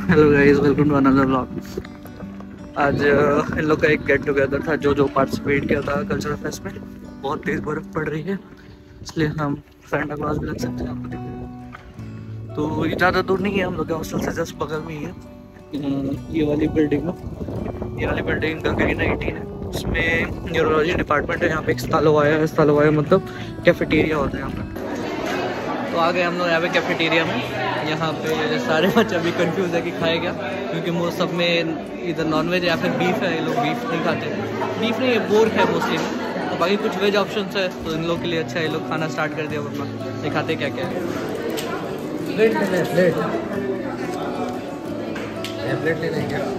Hello guys, welcome to another vlog. आज इन लोग का एक गेट टुगेदर था जो पार्टिसिपेट किया था कल्चरल फेस्ट में। बहुत तेज़ बर्फ़ पड़ रही है, इसलिए हम सैंटा क्लॉज भी लग सकते हैं आपको देखने। तो ये ज़्यादा दूर नहीं है, हम लोग के हॉस्टल से जस्ट बगल में ही है। ये वाली बिल्डिंग में, ये वाली बिल्डिंग गंगरीन 18 है। उसमें न्यूरोलॉजी डिपार्टमेंट है। यहाँ पे एक स्टालोवाया मतलब कैफेटेरिया होता है यहाँ पे। तो आ गए हम लोग यहाँ पे कैफेटेरिया में। यहाँ पे सारे बच्चे अभी कंफ्यूज है कि खाए क्या, क्योंकि वो सब में इधर नॉनवेज या फिर बीफ है। ये लोग बीफ नहीं खाते, बीफ नहीं, ये पोर्क है मोस्टली। तो बाकी कुछ वेज ऑप्शंस है, तो इन लोग के लिए अच्छा है। ये लोग खाना स्टार्ट कर दिया अपना, दिखाते क्या क्या है। प्लेट लेना है, प्लेट लेना है क्या?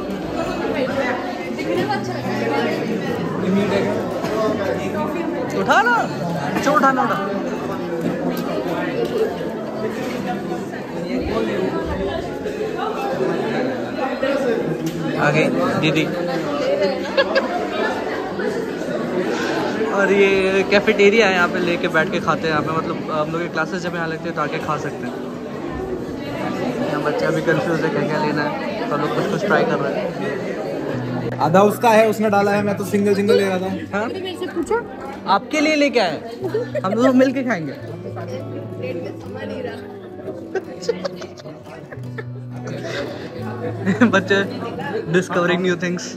उठा ना, अच्छा उठाना उठा। आगे दीदी। और ये कैफेटेरिया है, यहाँ पे लेके बैठ के खाते हैं। यहाँ पे मतलब हम लोग की क्लासेस जब यहाँ लगते हैं तो आके खा सकते हैं। यहाँ बच्चे अभी कंफ्यूज है क्या क्या लेना है, तो लोग कुछ ट्राई कर रहे हैं। आधा उसका है, उसने डाला है, मैं तो सिंगल ले रहा था। हाँ? आपके लिए लेके आए, हम लोग मिल के खाएंगे। बच्चे डिस्कवरिंग न्यू थिंग्स।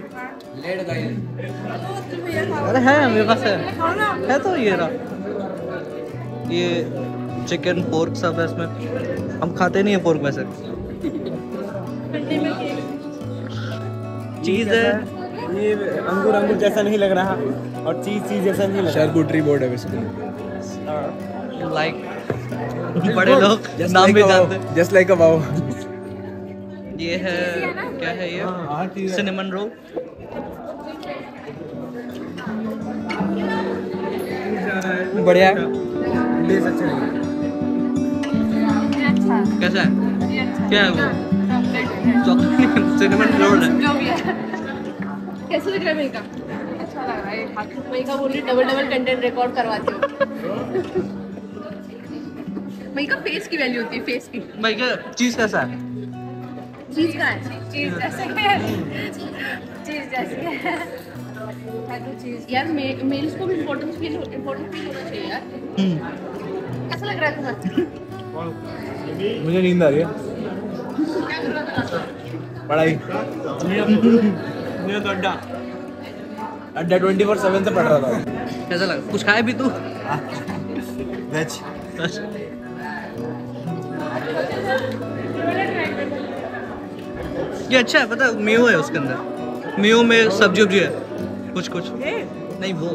अरे है मेरे पास है तो ये रहा। ये चिकन पोर्क सब है इसमें। हम खाते नहीं है पोर्क वैसे। चीज़ है, ये अंगूर जैसा नहीं लग रहा और चीज जैसा नहीं लग रहा। शार्कुटरी बोर्ड है वैसे, लाइक बड़े लोग नाम भी जानते हैं। Just like a wow. ये है, क्या है ये? Cinnamon roll. बढ़िया है। कैसा है? क्या है वो? चॉकलेट सिनेमन रोल है। कैसे लग रहा है मेका? अच्छा लग रहा है। मेका बोल रही डबल कंटेंट रिकॉर्ड करवाती हूँ। मेका फेस की वैल्यू होती है, फेस की। भाई क्या चीज़ कैसा है? चीज का है, चीज जैसे है, चीज जैसे है तो चीज। यार मेल्स को भी इम्पोर्टेंस फील होना चाहिए यार। कैसा लग रहा है तुम्हें? मुझे नींद आ रही है। क्या कर रहा था? पढ़ाई। अड्डा 24/7 से पढ़ रहा था। कैसा लगा? कुछ खाए भी तू? वेज। ये अच्छा है, पता है मेयो है उसके अंदर। मेयो में सब्जी है कुछ नहीं वो।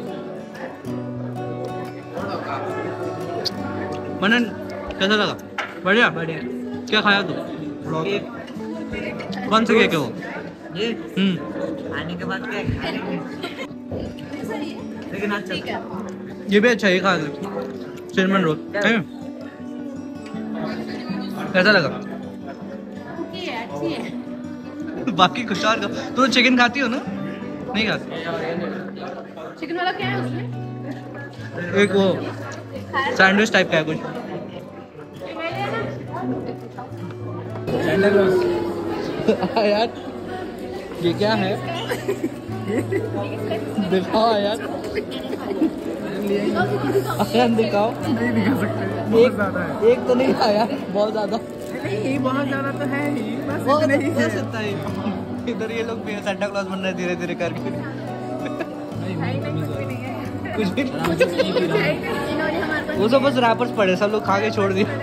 मनन कैसा लगा? बढ़िया। क्या खाया तू? कौन से केक है वो? ये आने के बाद क्या खाएंगे? लेकिन अच्छा, ये भी अच्छा है, ये खा ले। सिनेमन रोल कैसा लगा? अच्छी है। बाकी कुछ और का तो चिकन खाती हो ना? नहीं खाती? चिकन वाला क्या है उसमें? एक वो सैंडविच टाइप का है कुछ। यार ये क्या है? दिखाओ यार, दिखाओ। नहीं दिखा सकते, एक तो नहीं था यार, बहुत ज्यादा। नहीं बहुत ज्यादा तो है ही, बस इतना ही। इधर ये लोग भी सेंटा क्लॉज बन रहे हैं धीरे धीरे करके। कुछ भी वो सब बस रैपर्स पड़े, सब लोग खा के छोड़ दिए।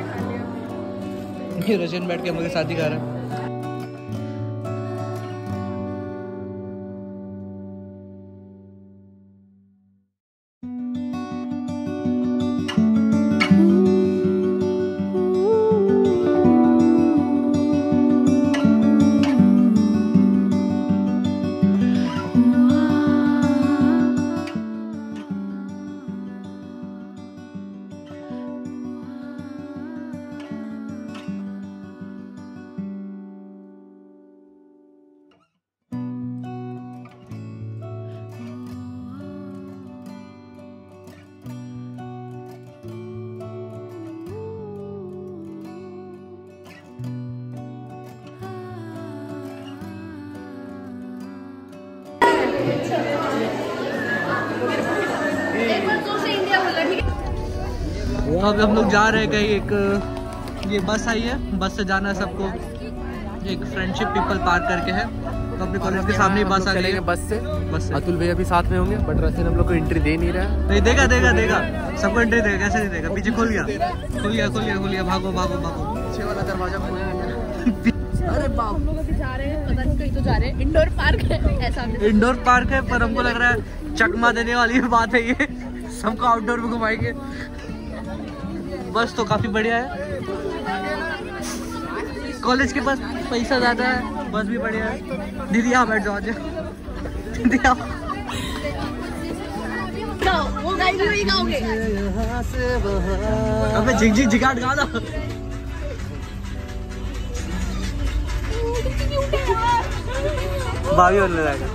ये रशियन बैठ के हम लोग के साथ ही खा रहे हैं। एक बार जोर से इंडिया बोला, ठीक है? अब हम लोग जा रहे हैं कहीं, एक ये बस आई है, बस से जाना है सबको। एक फ्रेंडशिप पीपल पार्क करके है, तो अपने कॉलेज के सामने ही बस आ गई है। बस से अतुल भैया भी साथ में होंगे, बट रास्ते में हम लोग को एंट्री दे नहीं रहा है। नहीं देगा देगा देगा, सबको एंट्री देगा, कैसे नहीं देगा। पीछे खुल गया, भागो भागो भागो, पीछे वाला दरवाजा खोल गया। अरे बाप, हम लोग अभी जा रहे हैं, पता नहीं कहीं तो जा रहे हैं। इंडोर पार्क है ऐसा, इंडोर पार्क है, पर हमको लग रहा है चकमा देने वाली बात है ये, सबको आउटडोर में घुमाएंगे। बस तो काफी बढ़िया है, कॉलेज के पास पैसा ज्यादा है, बस भी बढ़िया है। दीदी यहाँ बैठ जाओ, दीदी आओ। वो गाइड नहीं गाओगे? अबे झिक झिक झिकाट गा दो। भाभी होने लगेगा।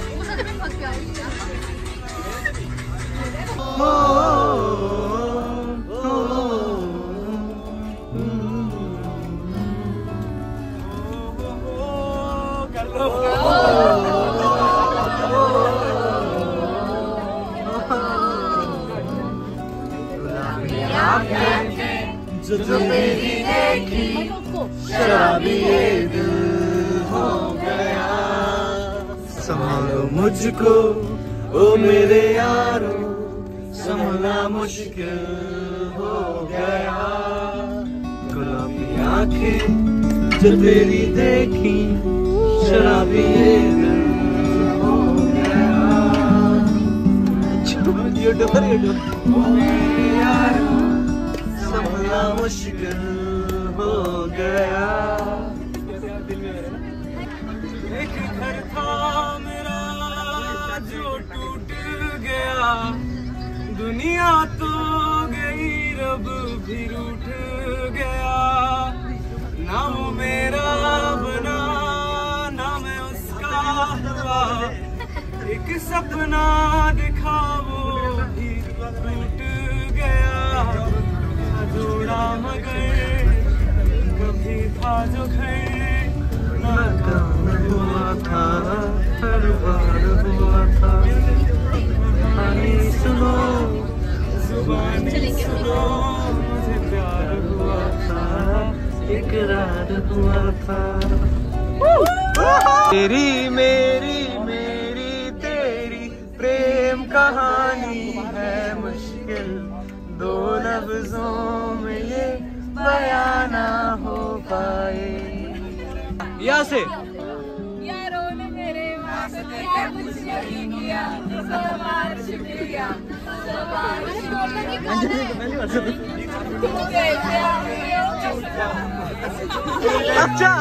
जो मेरी देखी शराबी ये दिल हो गया, संभालो मुझको ओ मेरे यारो, संभलना मुश्किल हो गया। गुलाबी आंखें जो तेरी देखी शराबी ये दिल हो गया, ओ मेरे यारो, संभलना मुश्किल हो गया। एक घर था मेरा जो टूट गया, दुनिया तो गई रब भी रूठ गया। ना वो मेरा बना ना मैं उसका हुआ, एक सपना दिखा वो भी टूट गया। जोड़ा मगर कभी था जो घर नाकाम हुआ था, हर बार हुआ था। कहानी सुनो जुबानी सुनो, मुझे प्यार हुआ था, इकरार हुआ था। तेरी मेरी मेरी तेरी प्रेम कहानी है मुश्किल, दो लफ्जों में ये बयां ना हो पाए। यहाँ से यारों ने मेरे वास्ते कुछ नहीं किया, सवार शुक्रिया, सवार शुक्रिया। अच्छा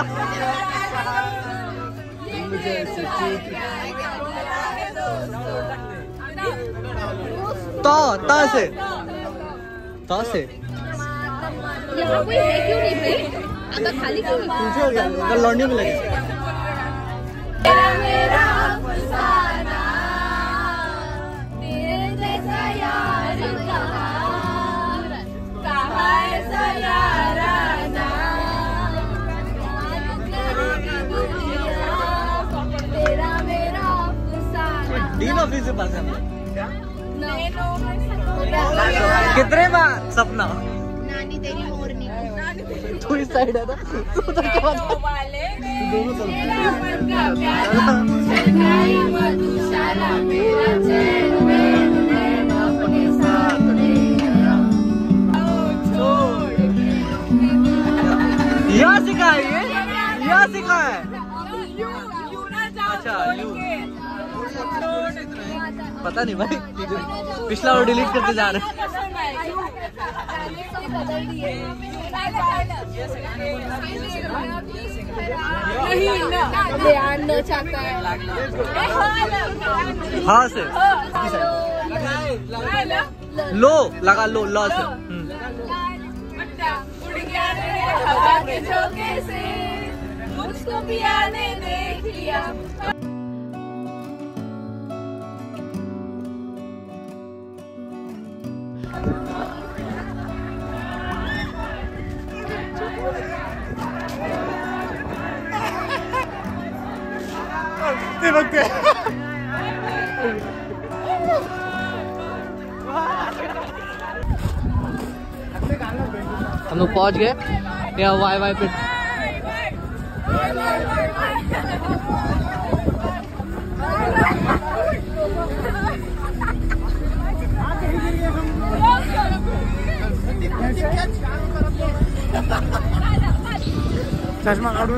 तो से यहाँ कोई है क्यों नहीं भाई? आता खाली क्यों नहीं? पूछो क्या, कल लौंडी में लगे। मेरा अफसाना, तेरे जैसा यार कहाँ ऐसा याराना, तेरा मेरा अफसाना। डीन ऑफिस से पास है। कितने बार सपना नानी तेरी मोरनी, तू इस साइड है ना, तू तो क्या बात वाले दोनों तरफ। यहाँ सिखा है ये, यहाँ सिखा है। अच्छा यू, पता नहीं भाई, पिछला वो डिलीट करते जा रहे हैं। हाँ से लो लगा लो, लॉ से मुझको पिया ने देख लिया। हम लोग पहुंच गए या वाई पे। चश्मा काटो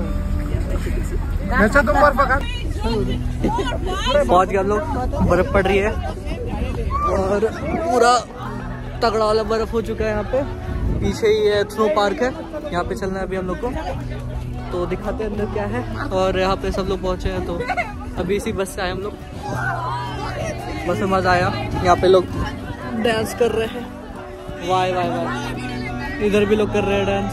अच्छा तुम बर्फ पकड़। पहुंच गए हम लोग, बर्फ पड़ रही है और पूरा तगड़ा वाला बर्फ हो चुका है। यहाँ पे पीछे ही है स्नो पार्क है, यहाँ पे चलना है अभी हम लोग को, तो दिखाते हैं अंदर क्या है। और यहाँ पे सब लोग पहुंचे हैं, तो अभी इसी बस से आए हम लोग। बस में मजा आया, यहाँ पे लोग डांस कर रहे हैं, वाह वाह वाह, इधर भी लोग कर रहे हैं डांस।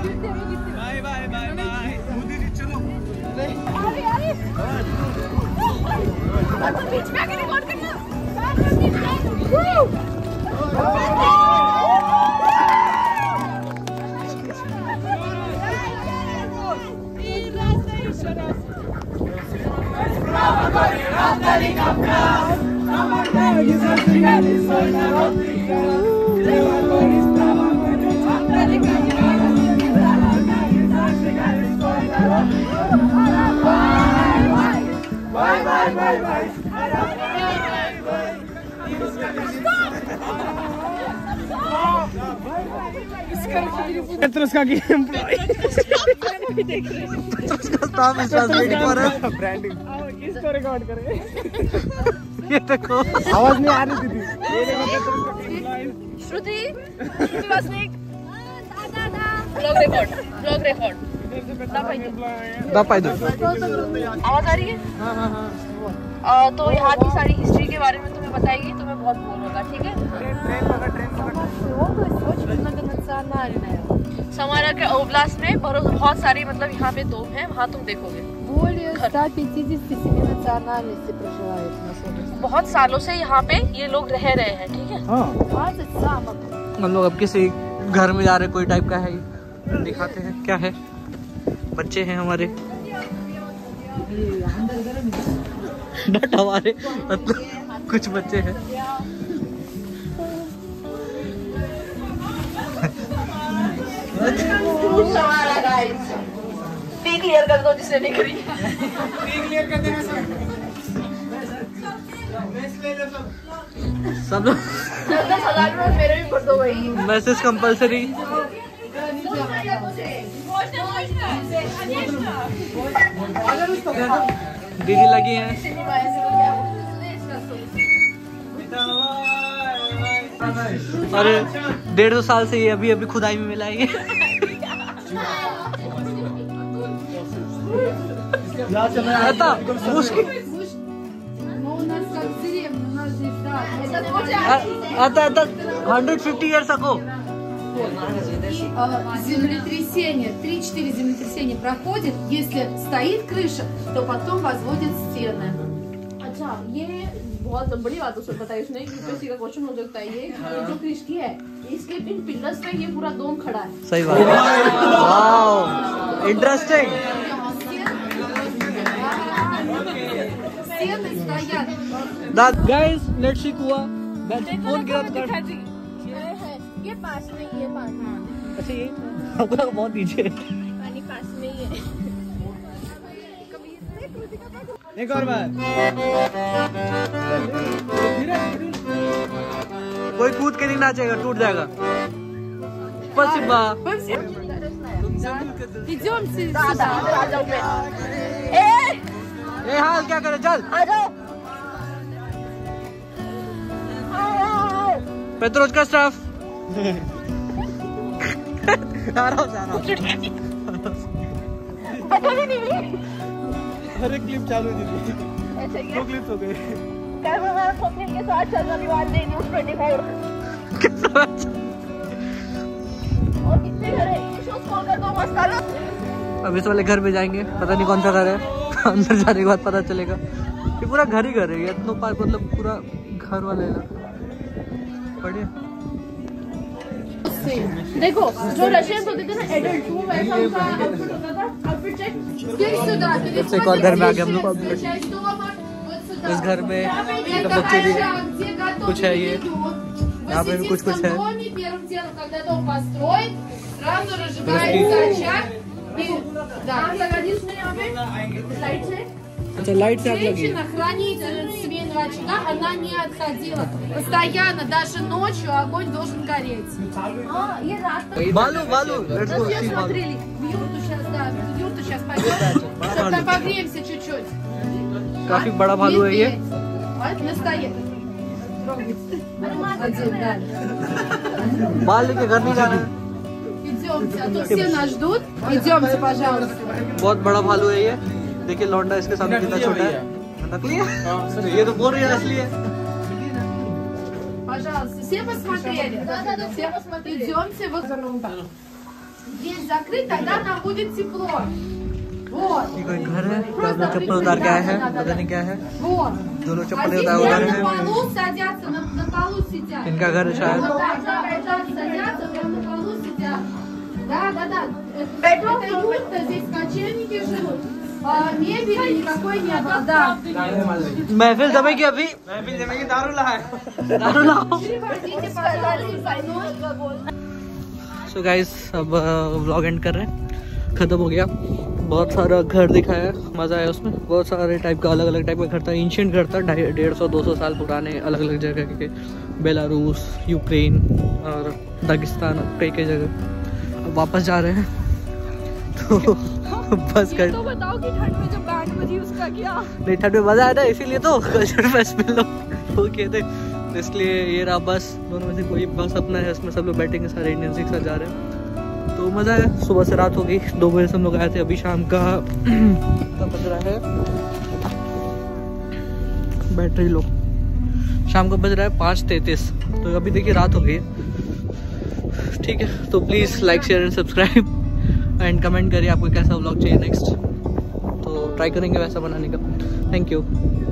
Petrushka की एम्प्लॉय ब्रांडिंग इसको रिकॉर्ड करें। ये देखो आवाज नहीं आ रही थी। श्रुति ब्लॉग रिकॉर्ड आवाज आ रही है। तो यहाँ की सारी हिस्ट्री के बारे में तुम्हें बताएगी, तुम्हें बहुत बोर होगा, ठीक है। समारा के ओब्लास्ट में बहुत सारी मतलब यहाँ पे तोप है, वहाँ तुम देखोगे। बहुत सालों से यहाँ पे ये लोग रह रहे हैं, ठीक है। हम लोग अब किसी घर में जा रहे, कोई टाइप का है, दिखाते हैं क्या है। बच्चे हैं हमारे, बट हमारे मतलब कुछ बच्चे हैं। क्लियर कर दो जिसने नहीं करी। सब लोग 10,000 मेरे भी भर दो भाई। Message compulsory. दीदी लगी हैं। अरे 1.5 साल से ये अभी खुदाई में मिला है ये। Это 150 years ago. Землетрясение, 3-4 землетрясения проходит. Если стоит крыша, то потом возводят стены. अच्छा, ये बहुत बड़ी बात उसने बताई उसने। यूपीएससी का क्वेश्चन हो सकता है ये जो कृष्ण है, इसके इन पिलर्स पे ये पूरा डोम खड़ा है। सही बात है। Wow, interesting. Guys let's see कुआ फोन गिरा तो ये पास में, ये पास में। अच्छा ये आपको लगा बहुत नीचे है। पानी पास में ही है। एक और बार कोई कूद के नहीं नाचेगा, टूट जाएगा। спасибо। ए हाल क्या करे, चल आ जाओ। पेट्रोज का स्टाफ अरे क्लिप चालू थी, ऐसे ही 2 क्लिप्स हो गए। कैमरामैन स्वप्निल के साथ चल रविवार ने न्यूज़ 24 और कितने घर है ये शो कॉल कर दो मस्त करो। अब इस वाले घर पे जाएंगे, पता नहीं कौन सा घर है। अंदर जाने के बाद पता चलेगा। ये पूरा घर ही घर है, इतना पार्क मतलब पूरा घर वाले बढ़िया। देखो जो रशियंस होते थे ना एडल्ट, वो वैसा उनका आउटफिट होता था। आउटफिट चेक एक और घर में आ गए हम लोग। इस घर में बच्चे भी कुछ है, ये यहाँ पे भी कुछ कुछ है। доме первым делом, когда дом построен, сразу разжигается очаг. Да. अच्छा लाइट से आग लगी। Женщина, хранитель семейного очага, она не отходила. Постоянно, даже ночью огонь должен гореть. बालू बालू let's go see बालू। Смотрели, в юрту сейчас, да, в юрту сейчас пойдем, чтобы там погреемся чуть-чуть. काफी बड़ा भालू है ये। А это настоящий. Один, да. बाल लेके घर नहीं जाना है। Идемте, а то все нас ждут. Идемте, пожалуйста. बहुत बड़ा भालू है ये। देखिए लौंडा इसके सामने कितना छोटा है। नकली है? ये तो बोल रही है असली है। Пожалуйста, все посмотрели? Да, все посмотрели. Идемте, вот. Дверь закрыть, тогда нам будет тепло. Вот. ये कोई घर है। यहाँ चप्पल उतार के आए हैं, पता नहीं क्या है। Вот. दोनों А चप्पल здесь उतार прямо रहे на हैं। полу садятся, на полу сидят. इनका घर है शायद। Вот так, да, садятся, прямо на полу сидят. Да. Это юрта, здесь кочевники живут. Мебели никакой нет. Да. महफिल जमेगी अभी। महफिल जमेगी, दारू लाए। दारू लाओ। Приводите, пожалуйста, सो गाइस अब व्लॉग एंड कर रहे हैं। ख़त्म हो गया। बहुत सारा घर दिखाया, मज़ा आया उसमें। बहुत सारे टाइप का अलग अलग टाइप का घर था। एंशिएंट घर था, 150-200 साल पुराने, अलग अलग जगह के। बेलारूस, यूक्रेन और दागिस्तान, कई जगह। अब वापस जा रहे हैं तो बस कर। तो बताओ कि ठंड में जब बैंड बजी उसका क्या? नहीं, ठंड में मज़ा आया था, इसीलिए तो कल्चर फेस्ट में लोग वो किए थे, इसलिए ये रहा बस। दोनों में से कोई बस अपना है, इसमें सब लोग बैठेंगे, सारे इंडियंस एक साथ जा रहे हैं। तो मज़ा आया। सुबह से रात हो गई, 2 बजे से हम लोग आए थे। अभी शाम का कब बज रहा है, बैटरी लो, शाम का बज रहा है 5:33। तो अभी देखिए रात हो गई है। ठीक है, तो please like share and subscribe and comment करिए आपको कैसा व्लॉग चाहिए नेक्स्ट। तो ट्राई करेंगे वैसा बनाने का। Thank you.